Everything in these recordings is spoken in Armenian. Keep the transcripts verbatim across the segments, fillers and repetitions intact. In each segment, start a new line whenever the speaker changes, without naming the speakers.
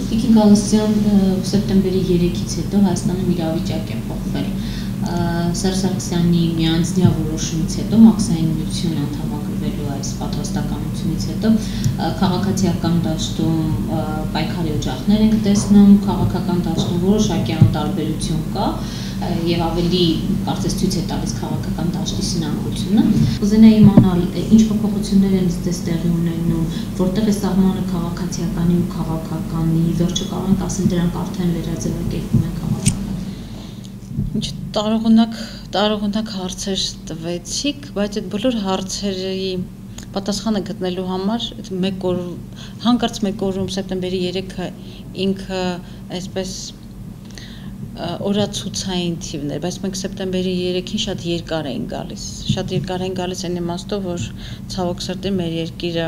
Տիկին Գալստյան սեպտեմբերի երեքից հետո Հայաստանում իրավիճակ է փոխվել։ Սերժ Սարգսյանի միանձնյա որոշումից հետո մաքսային միություն անդամակրվելու այս պատրաստականությունից հետո քաղաքացիական դաշտում պայքարի օջախներ ենք տեսնում, քաղաքական դաշտում որոշակի անտարբերություն կա եւ ավելի կարծես ցույց է տալիս քաղաքական դաշտի սնանկությունը։ Կուզենայի իմանալ ինչ փոփոխություններ են դες տեղի ունենում, որտեղ է սահմանը քաղաքացիականի ու քաղաքականի, վերջը կարող ենք ասել դրանք արդեն վերաձևակերպում են քաղաքական։
Ինչ տարողունակ տարողունակ հարցեր տվեցիք, բայց այդ բոլոր հարցերի պատասխանը գտնելու համար մեկ օր հանկարծ մեկ օրում սեպտեմբերի երեքը ինքը այսպես օրացուցային թիվներ, բայց մենք սեպտեմբերի երեքին շատ երկար էին գալիս, շատ երկար էին գալիս այն իմաստով, որ ցավոք սրտի մեր երկիրը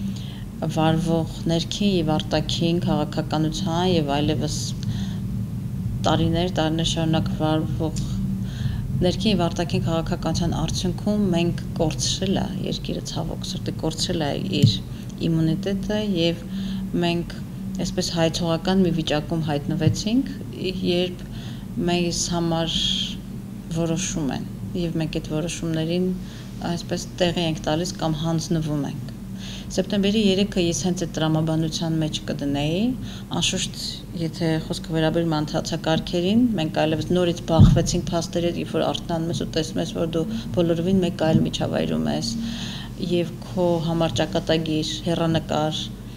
վարվող ներքին եւ արտաքին քաղաքականության եւ այլևս տարիներ, տարիներ շարունակ վարվող ներքին եւ արտաքին քաղաքականության արդյունքում մենք կորցրել է երկիրը ցավոք սրտի կորցրել է իր իմունիտետը եւ մենք այսպես հայցողական մի վիճակում հայտնվեցինք, երբ մեզ համար որոշում են եւ մենք այդ որոշումներին այսպես տեղի ենք տալիս կամ հանձնվում ենք։ Սեպտեմբերի երեքը ես հենց այդ տրամաբանության մեջ կդնեի, անշուշտ եթե խոսքը վերաբերում ընթացակարգերին, մենք այլևս նորից բախվեցինք փաստերի հետ, երբ որ արթնանում ես ու տեսնում ես, որ դու բոլորովին մեկ այլ միջավայրում ես եւ քո համար ճակատագիր, հեռանկար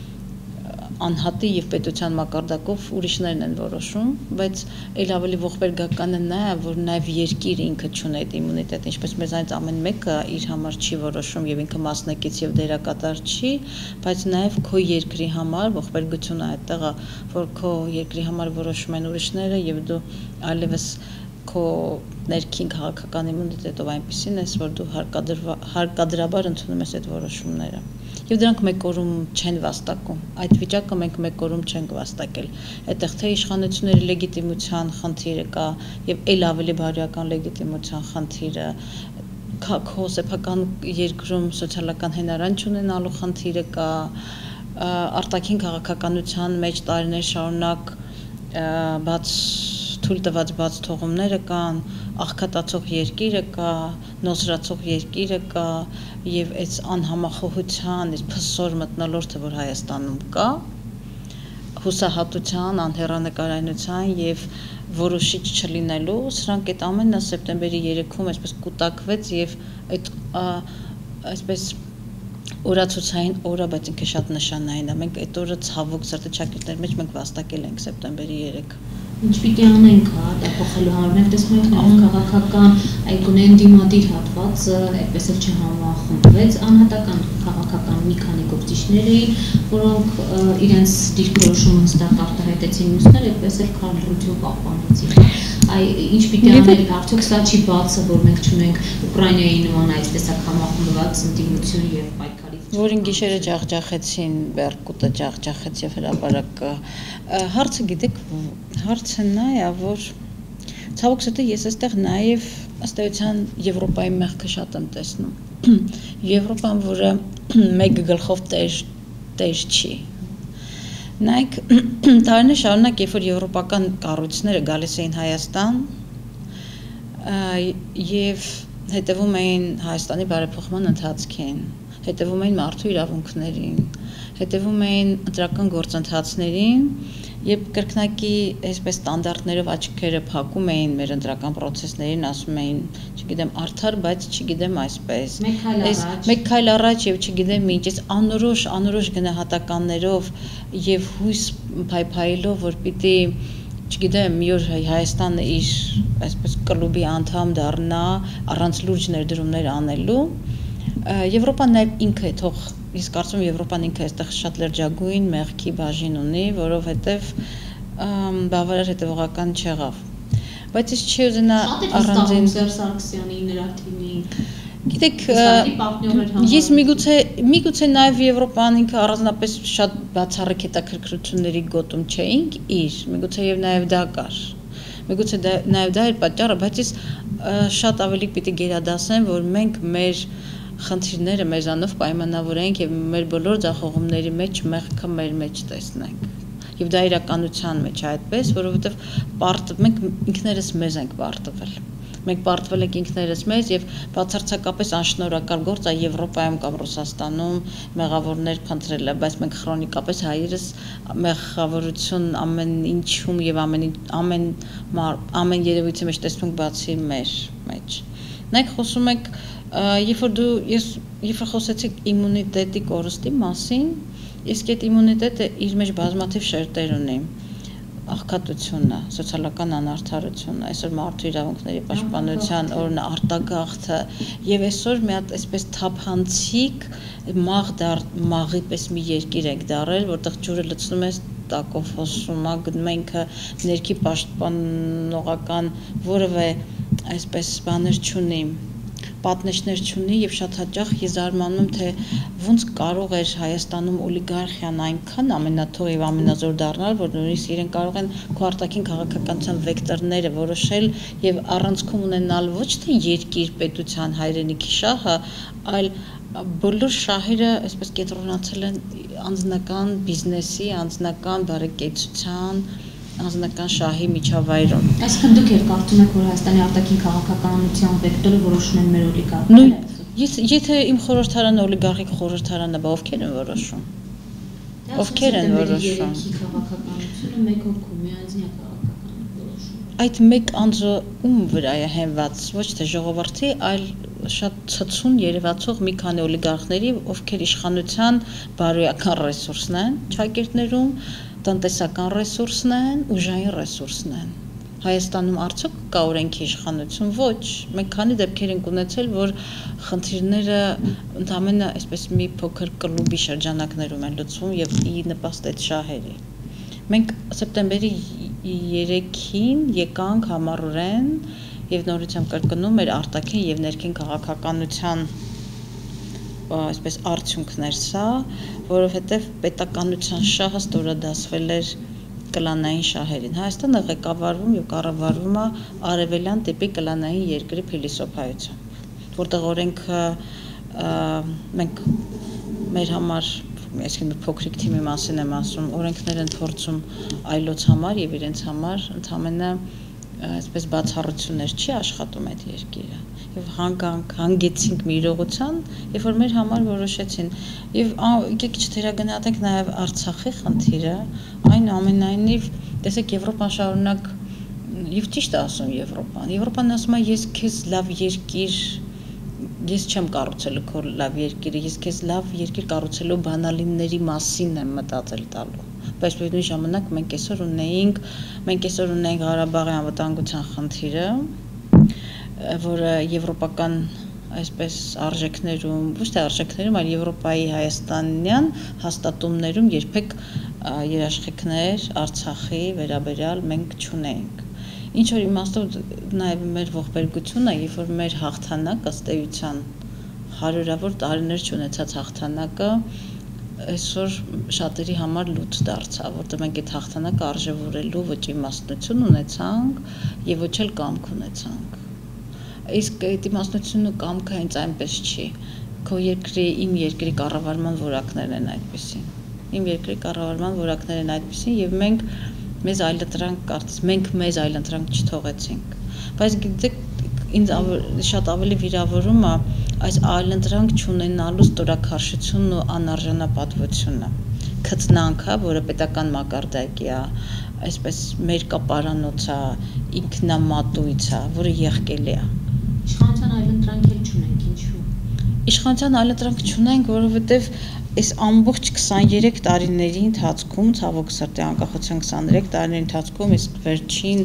անհատի եւ պետության մակարդակով ուրիշներն են որոշում, բայց այլ ավելի ողբերգական է նա, որ նաեւ երկիրը ինքը չունի այդ իմունիտետը, ինչպես մեզանից ամեն մեկը իր համար չի որոշում եւ ինքը մասնակից եւ դերակատար չի, բայց նաեւ քո երկրի համար ողբերգությունը այդտեղ է, որ քո երկրի համար որոշում են ուրիշները եւ դու այլևս քո ներքին քաղաքական իմունիտետով այնպեսին ես, որ դու հարկադրաբար ընդունում ես այդ որոշումները։ Եվ դրանք մեկ օրում չեն վաստակում, այդ վիճակը մենք մեկ օրում չենք վաստակել, այդտեղ թե իշխանությունների լեգիտիմության խնդիրը կա եւ այլ ավելի բարոյական լեգիտիմության խնդիրը, քո սեփական երկրում սոցիալական հենարան չունենալու խնդիրը կա, արտաքին քաղաքականության մեջ տարիներ շարունակ բաց թույլ տված բաց թողումները կան, աղքատացող երկիրը կա, նոսրացող երկիրը կա եւ այս անհամախոհության, այս փսոր մթնոլորտը, որ Հայաստանում կա, հուսահատության, անհեռանկարայնության եւ որոշիչ չլինելու, սրանք այդ ամենը սեպտեմբերի երեքում այսպես կուտակվեց եւ այդ այսպես օրացուցային օրը, բայց ինքը շատ նշանային է։ Մենք այդ օրը ցավոք սրտի ճակատների մեջ մենք վաստակել ենք սեպտեմբերի երեքը։
Ինչ պիտի անենք, հա, դա փոխելու համար մենք տեսնում ենք նաև քաղաքական այգունեն դիմադիր հատվածը այդպես էլ չհամախմբվեց, անհատական քաղաքական մի քանի գործիչներ էին, որոնք իրենց դիրքորոշումը հստակ արտահայտեցին, մյուսները այդպես էլ քարոզություն պահպանեցին։ Այ ինչ պիտի անենք, արդյոք սա չի բացը, որ մենք չունենք Ուկրաինայի նման այս տեսակ համախմբված ընդդիմություն եւ պայքարի
որին գիշերը ջախջախեցին, Բերկուտը ջախջախեց եւ հրապարակը։ Հարցը գիտեք, հարցը նա է, որ ցավոք սրտի ես այստեղ նաեւ ըստ էության Եվրոպայի մեղքը շատ եմ տեսնում։ Եվրոպան, որը մեկ գլխով տեր տեր չի։ Նայեք, տարիներ շարունակ, երբ որ եվրոպական կառույցները գալիս էին Հայաստան եւ հետևում էին Հայաստանի բարեփոխման ընթացքին, հետևում էին մարդու իրավունքներին, հետևում էին ընտրական գործընթացներին եւ կրկնակի այսպես ստանդարտներով աչքերը փակում էին մեր ընտրական process-ներին, ասում էին, չգիտեմ, արդար, բայց չգիտեմ այսպես։ Մեկ քայլ առաջ եւ չգիտեմ ինչ, այս անորոշ, անորոշ գնահատականներով եւ հույս փայփայելով, որ պիտի, չգիտեմ, մի օր Հայաստանը իր այսպես կլուբի անդամ դառնա առանց լուրջ ներդրումներ անելու։ Եվրոպան նաև ինքը թող ես կարծում եմ Եվրոպան ինքը այստեղ շատ լրջագույն մեղքի բաժին ունի, որովհետև բավարար հետևողական չեղավ։ Բայց ես չի ուզենա առանձին
Սերժ Սարգսյանի նրա թիմի
Գիտեք, ես միգուցե միգուցե նաև Եվրոպան ինքը առանձնապես շատ բացառիկ հետաքրքրությունների գոտում չէինք իր, միգուցե եւ նաև դա կար։ Միգուցե նաև դա էր պատճառը, բայց ես շատ ավելի պիտի գերադասեմ, որ մենք մեր խնդիրները մեզանով պայմանավորենք եւ մեր բոլոր ձախողումների մեջ մեղքը մեր մեջ տեսնենք։ Եվ դա իրականության մեջ է այդպես, որովհետև պարտ մենք ինքներս մեզ ենք պարտվել։ Մենք պարտվել ենք ինքներս մեզ եւ բացարձակապես անշնորհակալ գործ է Եվրոպայում կամ Ռուսաստանում մեղավորներ փնտրելը, բայց մենք քրոնիկապես հայերս մեղավորություն ամեն ինչում եւ ամեն ամեն ամեն երևույթի մեջ տեսնում բացի մեր մեջ։ Նայեք խոսում եք, երբ որ դու ես երբ որ խոսեցիք իմունիտետի կորստի մասին, իսկ այդ իմունիտետը իր մեջ բազմաթիվ շերտեր ունի։ Աղքատությունը, սոցիալական անարդարությունը, այսօր մարդու իրավունքների պաշտպանության օրն արտագաղթը եւ այսօր մի հատ այսպես թափանցիկ մաղ դար մաղի պես մի երկիր եք դարել, որտեղ ջուրը լցնում է տակով հոսում, գնում է ինքը ներքի պաշտպանողական որևէ այսպես բաներ չունի, պատնեշներ չունի եւ շատ հաճախ ես զարմանում եմ թե ոնց կարող էր Հայաստանում օլիգարխիան այնքան ամենաթող եւ ամենազոր դառնալ, որ նույնիսկ իրեն կարող են քո արտաքին քաղաքականության վեկտորները որոշել եւ առանցքում ունենալ ոչ թե երկիր պետության հայրենիքի շահը, այլ բոլոր շահերը այսպես կենտրոնացել են անձնական բիզնեսի, անձնական բարեկեցության անձնական շահի միջավայրում։
Այսինքն դուք եք կարծում եք, որ Հայաստանի արտաքին քաղաքականության վեկտորը որոշում են մեր օլիգարխները։
Եթե իմ խորհրդարանը օլիգարխիկ խորհրդարանը բա ովքեր են որոշում։ Ովքեր են որոշում։
Քաղաքականությունը մեկ հոգու միանձնյա քաղաքական որոշում։
Այդ մեկ անձը ում վրա է հենված, ոչ թե ժողովրդի, այլ շատ ցցուն երևացող մի քանի օլիգարխների, ովքեր իշխանության բարոյական ռեսուրսն են ճակերտներում, տնտեսական ռեսուրսն են, ուժային ռեսուրսն են։ Հայաստանում արդյոք կա օրենքի իշխանություն, ոչ, մենք քանի դեպքեր ենք ունեցել, որ խնդիրները ընդամենը այսպես մի փոքր կլուբի շրջանակներում են լուծվում եւ ի նպաստ այդ շահերի։ Մենք սեպտեմբերի երեքին եկանք համառորեն եւ նորից եմ կրկնում մեր արտաքին եւ ներքին քաղաքականության այսպես արդյունքներ սա, որովհետեւ պետականության շահը ստորադասվել էր կլանային շահերին։ Հայաստանը ղեկավարվում եւ կառավարվում է արևելյան տիպի կլանային երկրի փիլիսոփայությամբ, որտեղ օրենքը մենք մեր համար, այսինքն փոքրիկ թիմի մասին եմ ասում, օրենքներ են փորձում այլոց համար եւ իրենց համար ընդհանրապես այսպես բացառություններ չի աշխատում այդ երկիրը եւ հանգանք հանգեցինք մի իրողության, երբ որ մեր համար որոշեցին եւ եկեք չթերագնահատենք նաեւ Արցախի խնդիրը, այն ամենայնիվ տեսեք Եվրոպան շարունակ եւ ճիշտ է ասում Եվրոպան Եվրոպան ասում է ես քեզ լավ երկիր ես չեմ կառուցելու քո լավ երկիրը, ես քեզ լավ երկիր կառուցելու բանալինների մասին եմ մտածել տալու, բայց նույն ժամանակ մենք այսօր ունեինք մենք այսօր ունենք Ղարաբաղի անվտանգության խնդիրը, որը եվրոպական այսպես արժեքներում, ոչ թե արժեքներում, այլ Եվրոպայի հայաստանյան հաստատումներում երբեք երաշխիքներ Արցախի վերաբերյալ մենք չունենք։ Ինչ որ իմաստով նաև մեր ողբերգությունը, երբ որ մեր հաղթանակը ըստ էության հարյուրավոր տարիներ չունեցած հաղթանակը այսօր շատերի համար լուծ դարձավ, որտեղ մենք այդ հաղթանակը արժևորելու ոչ իմաստնություն ունեցանք եւ ոչ էլ կամք ունեցանք։ Իսկ այդ իմաստնությունը կամքը հենց այնպես չի։ Քո երկրի, իմ երկրի կառավարման որակներն են այդպեսին։ Իմ երկրի կառավարման որակներն են այդպեսին եւ մենք մեզ այլընտրանք կարծես մենք մեզ այլընտրանք չթողեցինք, բայց գիտեք ինձ շատ ավելի վիրավորում է այս այլընտրանք չունենալու ստորաքարշությունն ու անարժանապատվությունը, քծնանքը, որը պետական մակարդակի է, այսպես մերկապարանոց է, ինքնամատույց է, որը եղկելի է։
Իշխանության այլընտրանք էլ չունենք, ինչու՞։
Իշխանության այլընտրանք չունենք, որովհետև այս ամբողջ քսաներեք տարիների ընթացքում, ցավոք սրտի անկախության քսաներեք տարիների ընթացքում, իսկ վերջին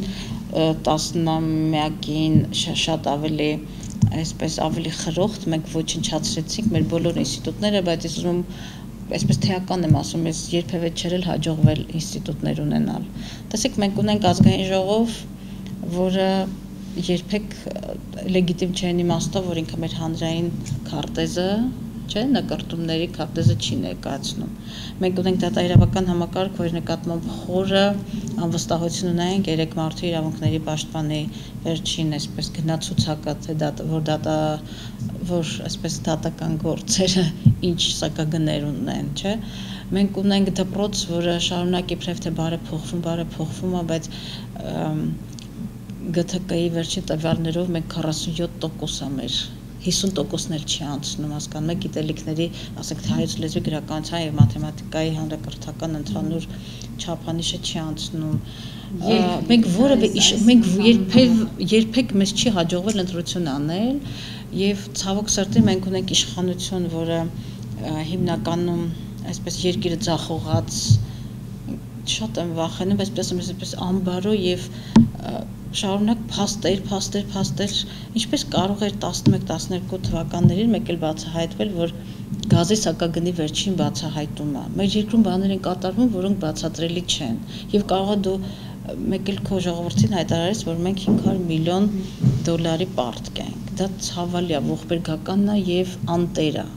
տասնամյակին շատ ավելի այսպես ավելի խրոխտ մենք ոչնչացրեցինք մեր բոլոր ինստիտուտները, բայց ես ուզում այսպես թեական եմ ասում, ես երբևէ չէր էլ հաջողվել ինստիտուտներ ունենալ։ Տեսեք, մենք ունենք ազգային ժողով, որը երբեք լեգիտիմ չեն իմաստով, որ ինքը մեր հանրային քարտեզը, չէ, նկարտումների քարտեզը չի ներկայացնում։ Մենք ունենք դատաիրավական համակարգ, որի նկատմամբ խորը անվստահություն ունենք երեք մարդու իրավունքների պաշտպանի վերջին այսպես գնացուցակը, թե դա որ դատա որ այսպես դատական գործերը ինչ սակագներ ունեն, չէ։ մենք ունենք դպրոց, որը շարունակ իբրև թե բարեփոխվում, բարեփոխվում է, բայց G T K-ի վերջին տվյալներով մենք քառասունյոթ տոկոս է մեր հիսուն տոկոսն էլ չի անցնում, հասկանում եք, գիտելիքների, ասենք թե հայոց լեզվի գրականության եւ մաթեմատիկայի հանրակրթական ընդհանուր չափանիշը չի անցնում։ Մենք որևէ մենք երբեք մեզ չի հաջողվել ընտրություն անել եւ ցավոք սրտի մենք ունենք իշխանություն, որը հիմնականում այսպես երկիրը ձախողած շատ եմ վախենում, այսպես այսպես ամբարո եւ շարունակ փաստեր, փաստեր, փաստեր, ինչպես կարող էր տասնմեկ տասներկու թվականներին մեկ էլ բացահայտվել, որ գազի սակագնի վերջին բացահայտումը։ Մեր երկրում բաներ են կատարվում, որոնք բացատրելի չեն։ Եվ կարող է դու մեկ էլ քո ժողովրդին հայտարարես, որ մենք հինգ հարյուր միլիոն դոլարի պարտք ենք։ Դա ցավալի է, ողբերգականն է եւ անտեր է։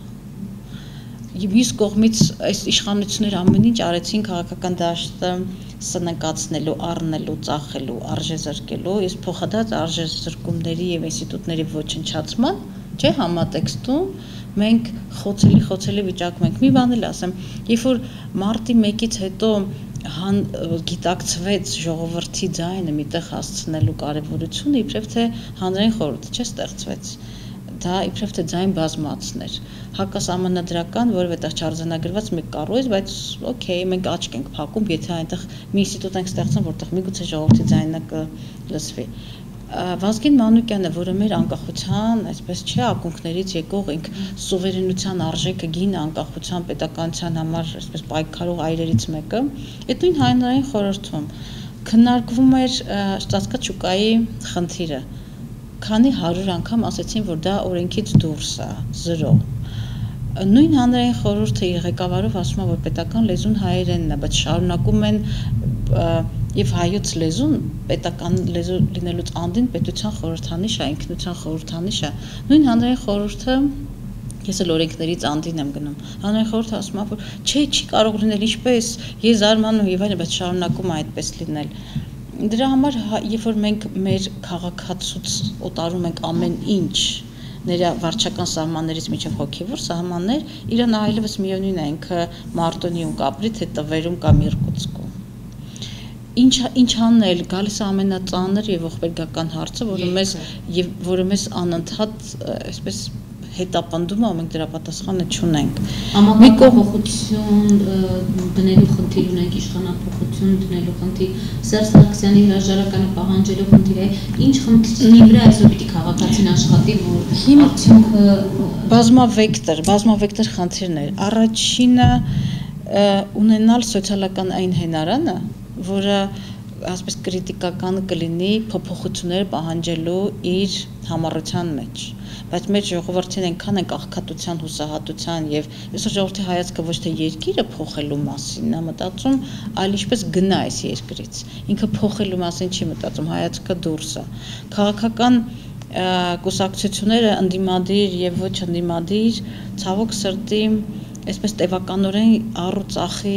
Եվ մյուս կողմից այս իշխանությունները ամեն ինչ արեցին քաղաքական դաշտը սնկացնելու, առնելու, ծախելու, արժեզրկելու, իսկ փոխադարձ արժեզրկումների եւ ինստիտուտների ոչնչացման, չէ, համատեքստում մենք խոցելի խոցելի վիճակում ենք։ Մի բան էլ ասեմ, երբ որ մարտի մեկից հետո գիտակցվեց ժողովրդի ձայնը միտեղ հասցնելու կարևորությունը, իբրև թե հանրային խորհուրդ չէ ստեղծվեց։ Դա իբրև թե ձայն բազմացներ, հակասահմանադրական, որովհետև չարձանագրված մեկ կառույց ես, բայց օքեյ, մենք աչք ենք փակում, եթե այնտեղ մի ինստիտուտ ենք ստեղծում, որտեղ միգուցե ժողովրդի ձայնը կլսվի։ Վազգեն Մանուկյանը, որը մեր անկախության, այսպես չէ, ակունքներից եկող ինք սուվերենության արժեքը գին անկախության պետականության համար, այսպես պայքարող այրերից մեկը, այդ նույն հանրային խորհրդում քննարկվում էր ծածկված շուկայի խնդիրը։ Քանի հարյուր անգամ ասեցին, որ դա օրենքից դուրս է, զրո։ Նույն հանրային խորհուրդը ղեկավարով ասում է, որ պետական լեզուն հայերենն է, բայց շարունակում են եւ հայոց լեզուն պետական լեզու լինելուց անդին պետության խորհրդանիշ է, ինքնության խորհրդանիշ է։ Նույն հանրային խորհուրդը ես էլ օրենքներից անդին եմ գնում։ Հանրային խորհուրդը ասում է, որ չէ, չի կարող լինել ինչպես, ես զարմանում եւ այլն, բայց շարունակում է այդպես լինել։ Դրա համար, երբ որ մենք մեր քաղաքացուց օտարում ենք ամեն ինչ, նրա վարչական սահմաններից մինչև հոգևոր սահմաններ, իրան այլևս միևնույն է, ինքը Մարտոնիում կապրի, թե տվերում կամ Իրկուտսկում։ Ինչ ինչ անել, գալիս է ամենածանր եւ ողբերգական հարցը, որը մեզ եւ որը մեզ անընդհատ այսպես հետապնդում է, մենք դրա պատասխանը չունենք։
Համակարգափոխություն դնելու խնդիր ունենք, իշխանափոխություն դնելու խնդիր, Սերժ Սարգսյանի հրաժարականը պահանջելու խնդիր է, ինչ խնդրի վրա այսօր պիտի քաղաքացին աշխատի, որ արդյունքը
բազմավեկտոր, բազմավեկտոր խնդիրներ։ Առաջինը ունենալ սոցիալական այն հենարանը, որը ասես կրիտիկական կլինի փոփոխություններ պահանջելու իր համառության մեջ, բայց մեր ժողովրդին այնքան են աղքատության, հուսահատության եւ այսօր ժողովրդի հայացքը ոչ թե երկիրը փոխելու մասին է մտածում, այլ ինչպես գնա այս երկրից։ Ինքը փոխելու մասին չի մտածում, հայացքը դուրս է։ Քաղաքական կուսակցությունները ընդդիմադիր եւ ոչ ընդդիմադիր ցավոք սրտի այսպես տևականորեն առուծախի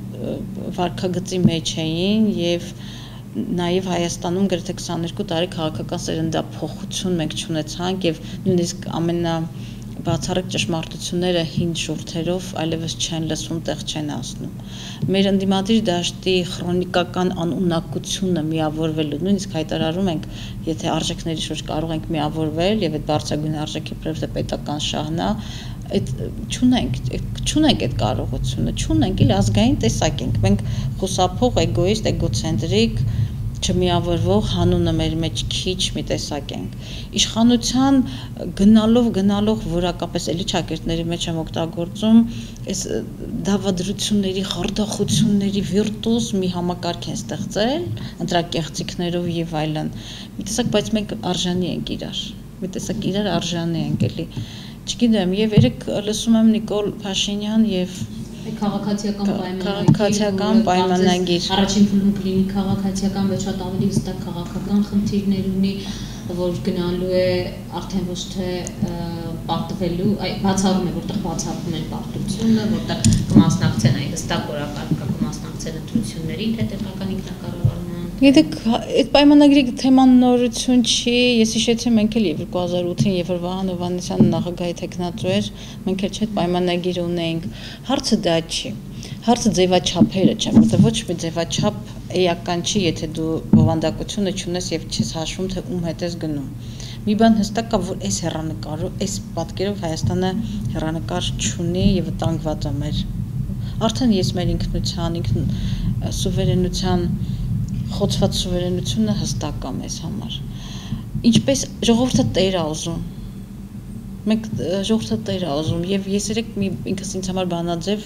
վարքագծի մեջ էին եւ նաեւ Հայաստանում գրեթե քսաներկու տարի քաղաքական սերնդափոխություն մենք չունեցանք եւ նույնիսկ ամենաբացառիկ ճշմարտությունները հին շուրթերով այլևս չեն լսվում, տեղ չեն ասնում։ Մեր ընդդիմադիր դաշտի քրոնիկական անունակությունը միավորվելու, նույնիսկ հայտարարում ենք, եթե արժեքների շուրջ կարող ենք միավորվել եւ այդ բարձրագույն արժեքի պրեվդե պետական շահն է, այդ չունենք, չունենք այդ կարողությունը, չունենք, իլ ազգային տեսակ ենք։ Մենք խուսափող, էգոիստ, էգոցենտրիկ, չմիավորվող հանունը մեր մեջ քիչ մի տեսակ ենք։ Իշխանության գնալով, գնալով որակապես էլի ճակերտների մեջ եմ օգտագործում, այս դավադրությունների, խարդախությունների վիրտուոզ մի համակարգ են ստեղծել, ընտրակեղծիքներով եւ այլն։ Մի տեսակ, բայց մենք արժանի ենք իրար։ Մի տեսակ իրար արժանի ենք էլի։ Չգիտեմ, եւ երեք լսում եմ Նիկոլ Փաշինյան եւ
քաղաքացիական պայմանագիր,
քաղաքացիական պայմանագիր։
Առաջին փուլում կլինի քաղաքացիական, բայց շատ ավելի հստակ քաղաքական խնդիրներ ունի, որ գնալու է արդեն ոչ թե պարտվելու, բացառում է, որտեղ բացառվում է պարտությունը, որտեղ կմասնակցեն այն հստակ օրակարգը, կմասնակցեն ընտրություններին, թե տեղական ինքնակառավարման։
Գիտեք, այդ պայմանագրի թեման նորություն չի, ես հիշեցի մենք էլ երկու հազար ութին, երբ որ Վահան Հովհաննիսյանը նախագահի թեկնածու էր, մենք էլ չէ պայմանագիր ունեինք։ Հարցը դա չի։ Հարցը ձևաչափերը չէ, որտեղ ոչ մի ձևաչափ էական չի, եթե դու բովանդակությունը չունես եւ չես հաշվում, թե ում հետ ես գնում։ Մի բան հստակ է, որ այս հեռանկարով, այս պատկերով Հայաստանը հեռանկար չունի եւ վտանգված է մեր։ Արդեն ես մեր ինքնության, ինքն սուվերենության, խոցված սուվերենությունը հստակ է մեզ համար։ Ինչպես ժողովուրդը տեր է ուզում։ Մենք ժողովուրդը տեր է ուզում եւ ես երեք մի ինքս ինձ համար բանաձև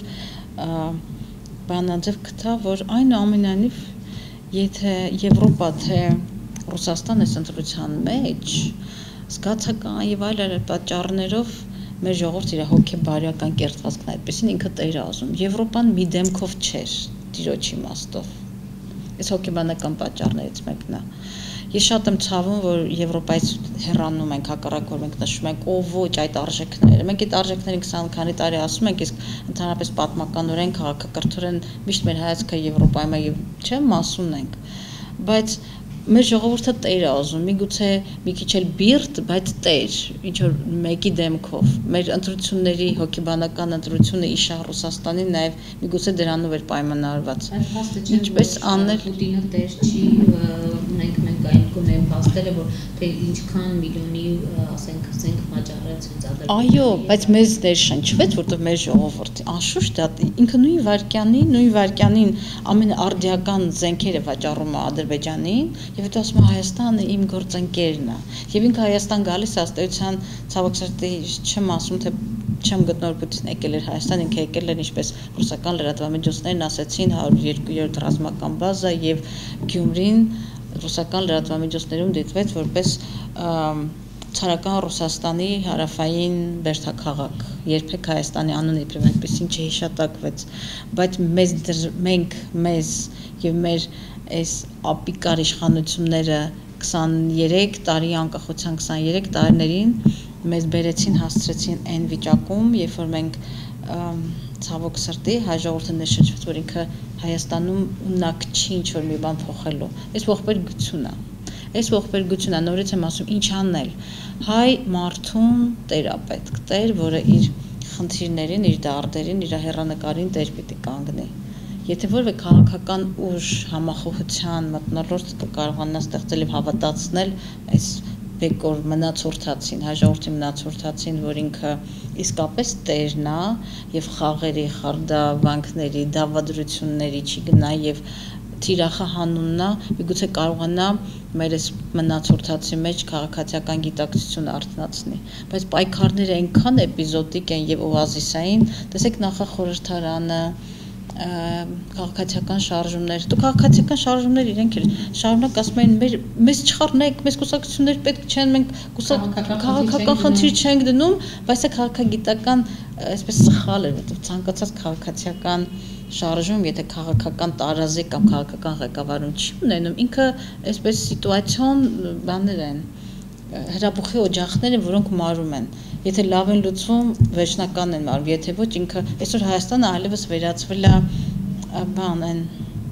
բանաձև գտա, որ այնուամենայնիվ եթե Եվրոպա թե Ռուսաստան այս ընտրության մեջ զգացական եւ այլ այլ պատճառներով մեր ժողովուրդը իր հոգեբարական կերտվածքն այդպեսին ինքը տեր է ուզում։ Եվրոպան մի դեմքով չէր տիրոջ իմաստով։ Այս հոգեբանական պատճառներից մեկն է։ Ես շատ եմ ցավում, որ Եվրոպայից հեռանում ենք, հակառակ որ մենք նշում ենք, ո ոչ այդ արժեքները։ Մենք այդ արժեքներին քսան քանի տարի ասում ենք, իսկ ընդհանրապես պատմականորեն, քաղաքակրթորեն միշտ մեր հայացքը Եվրոպայում է եւ չէ, մասուն ենք։ Բայց մեր ժողովուրդը տեր է ուզում, միգուցե մի քիչ էլ բիրտ, բայց տեր, ինչ որ մեկի դեմքով։ Մեր ընտրությունների հոգեբանական ընտրությունը իշա Ռուսաստանի նաեւ միգուցե դրանով էր պայմանավորված։ Ինչպես անել
Պուտինը տեր չի, մենք մենք այն գոնե փաստերը, որ թե ինչքան միլիոնի, ասենք, ասենք վաճառեց հենց Ադրբեջանը։
Այո, բայց մեզ ներշնչվեց, որտեղ մեր ժողովուրդը անշուշտ է, ինքը նույն վարքյանի, նույն վարքյանին ամենաարդիական զենքերը վաճառում է Ադրբեջանին, եւ հետո ասում է Հայաստանը իմ գործընկերն է։ Եվ ինքը Հայաստան գալիս է ըստեյության ցավոք սրտի չեմ ասում, թե չեմ գտնոր Պուտին եկել էր Հայաստան, ինքը եկել էր ինչպես ռուսական լրատվամիջոցներն ասեցին հարյուր երկու ռազմական բազա եւ Գյումրին ռուսական լրատվամիջոցներում դիտվեց որպես ցարական Ռուսաստանի հարավային բերդաքաղաք, երբեք Հայաստանի անունը իբրև այնպեսին չհիշատակվեց, բայց մեզ մենք մեզ եւ մեր այս ապիկար իշխանությունները քսաներեք տարի անկախության քսաներեք տարիներին մեզ բերեցին հասցրեցին այն վիճակում, երբ որ մենք ցավոք սրտի հայ ժողովուրդը ներշնչվեց, որ ինքը Հայաստանում ունակ չի ինչ որ մի բան փոխելու։ Այս ողբերգությունն է։ Այս ողբերգությունն է, նորից եմ ասում, ինչ անել։ Հայ մարդուն տեր է պետք, տեր, որը իր խնդիրներին, իր դարդերին, իր հեռանկարին տեր պիտի կանգնի։ Եթե որևէ քաղաքական ուժ համախոհության մթնոլորտ կկարողանա ստեղծել եւ հավատացնել այս բեկոր մնացորդացին, հայ ժողովրդի մնացորդացին, որ ինքը իսկապես տերն է եւ խաղերի, խարդավանքների, դավադրությունների չի գնա եւ թիրախահանունն է, միգուցե կարողանա մեր այս մնացորդացի մեջ քաղաքացիական գիտակցություն արթնացնի, բայց պայքարները այնքան էպիզոդիկ են եւ օազիսային, տեսեք նախախորհրդարանը քաղաքացիական շարժումներ, դու քաղաքացիական շարժումներ իրենք էլ շարունակ ասում են մեր մեզ չխառնեք, մեզ կուսակցություններ պետք չեն, մենք քաղաքական խնդիր չենք դնում, բայց սա քաղաքագիտական այսպես սխալ է, որտեղ ցանկացած քաղաքացիական շարժում, եթե քաղաքական տարազի կամ քաղաքական ղեկավարում չի ունենում, ինքը այսպես սիտուացիոն բաներ են, հրաբուխի օջախներ են, որոնք մարում են։ Եթե լավ են լուծվում, վերջնական են մարում, եթե ոչ ինքը այսօր Հայաստանը այլևս վերածվել է բան են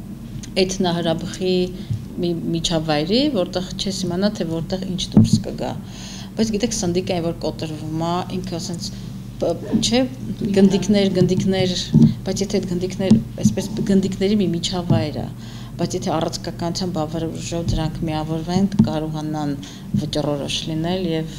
էթնահրաբխի միջավայրի, որտեղ չես իմանա, թե որտեղ ինչ դուրս կգա։ Բայց գիտեք, սնդիկը այն որ կոտրվում է, ինքը ասենց չէ, գնդիկներ, գնդիկներ, բայց եթե այդ գնդիկներ, այսպես գնդիկների մի միջավայր է, բայց եթե առածկականության բավարարժով դրանք միավորվեն, կարողանան վճռորոշ լինել եւ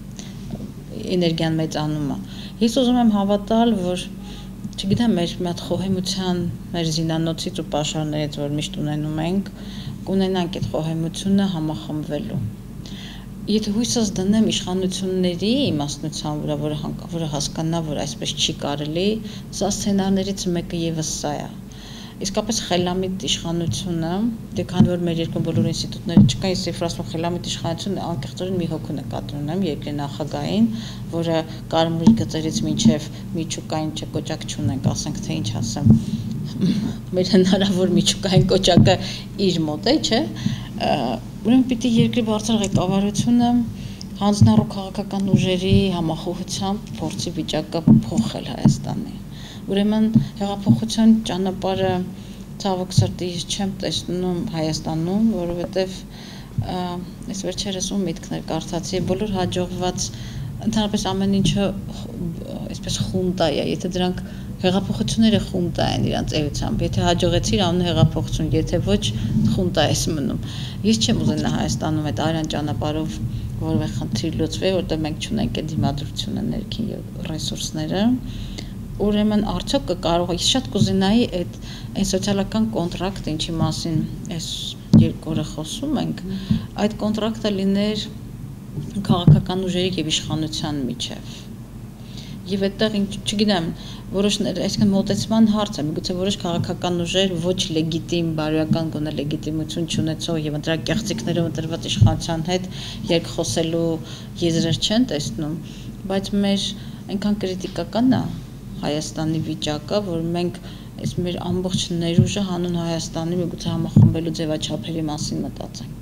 էներգիան մեծանում է։ Ես ուզում եմ հավատալ, որ չգիտեմ, մեր մի հատ խոհեմության, մեր զինանոցից ու պաշարներից, որ միշտ ունենում ենք, կունենանք այդ խոհեմությունը համախմբվելու։ Եթե հույսս դնեմ իշխանությունների իմաստնության վրա, որը որը հասկանա, որ այսպես չի կարելի, սա սցենարներից մեկը եւս սա է։ Իսկապես խելամիտ իշխանությունը, դե քանի որ մեր երկրում բոլոր ինստիտուտները չկան, ես երբ ասում խելամիտ իշխանությունը անկեղծորեն մի հոգու նկատի ունեմ երկրի նախագահային, որը կարմրի գծերից մինչև միջուկային չկոճակ չունենք, ասենք թե ինչ ասեմ։ Մեր հնարավոր միջուկային կոճակը իր մոտ է, չէ՞։ Ուրեմն պիտի երկրի բարձր ղեկավարությունը հանձնառու քաղաքական ուժերի համախոհությամբ փորձի վիճակը փոխել Հայաստանի։ Ուրեմն հեղափոխության ճանապարհը ցավոք սրտի չեմ տեսնում Հայաստանում, որովհետև այս վերջերս ու միտքներ կարդացի, բոլոր հաջողված ընդհանրապես ամեն ինչը այսպես խունտա է, եթե դրանք հեղափոխությունները խունտա են իրանց էությամբ, եթե հաջողեցիր անուն հեղափոխություն, եթե ոչ խունտա ես մնում։ Ես չեմ ուզենա Հայաստանում այդ արյան ճանապարհով որևէ խնդիր լուծվի, որտեղ մենք չունենք այդ դիմադրությունը ներքին եւ ռեսուրսները։ Ուրեմն արդյոք կկարող ես շատ կուզենայի այդ այն սոցիալական կոնտրակտը, ինչի մասին այս երկու օրը խոսում ենք, այդ կոնտրակտը լիներ քաղաքական ուժերի եւ իշխանության միջև։ Եվ այդտեղ չգիտեմ, որոշներ, այսինքն մոտեցման հարց է, միգուցե որոշ քաղաքական ուժեր ոչ լեգիտիմ, բարոյական գոնե լեգիտիմություն չունեցող եւ ընտրակ կեղծիքներով ընտրված իշխանության հետ երկխոսելու եզրեր չեն տեսնում, բայց մեր այնքան կրիտիկական է Հայաստանի վիճակը, որ մենք այս մեր ամբողջ ներուժը հանուն Հայաստանի միգուցե համախմբելու ձևաչափերի մասին մտածենք։